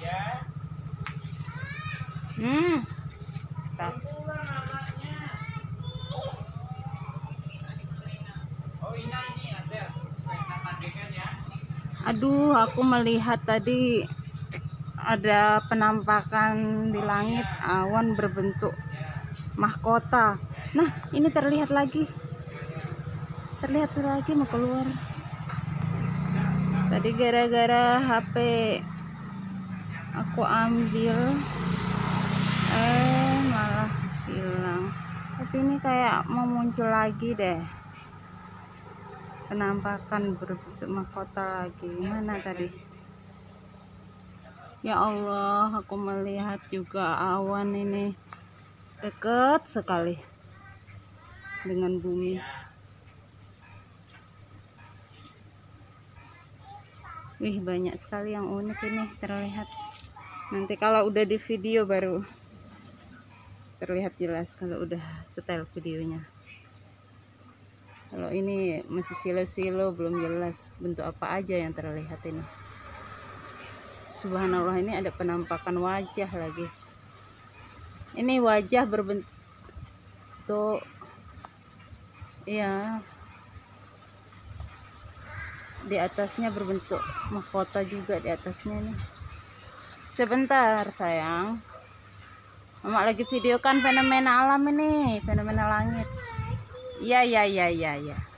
Tak. Aduh, aku melihat tadi ada penampakan di langit, awan berbentuk mahkota. Nah, ini terlihat lagi mau keluar. Tadi gara-gara HP aku ambil, malah hilang. Tapi ini kayak mau muncul lagi deh, penampakan berbentuk mahkota lagi. Mana tadi? Ya Allah, aku melihat juga awan ini dekat sekali dengan bumi. Wih, banyak sekali yang unik ini terlihat. Nanti kalau udah di video baru terlihat jelas, kalau udah setel videonya. Kalau ini masih silo-silo, belum jelas bentuk apa aja yang terlihat ini. Subhanallah, ini ada penampakan wajah lagi. Ini wajah berbentuk, ya, di atasnya berbentuk mahkota juga di atasnya nih. Sebentar sayang, Mama lagi videokan fenomena alam ini, fenomena langit. Iya.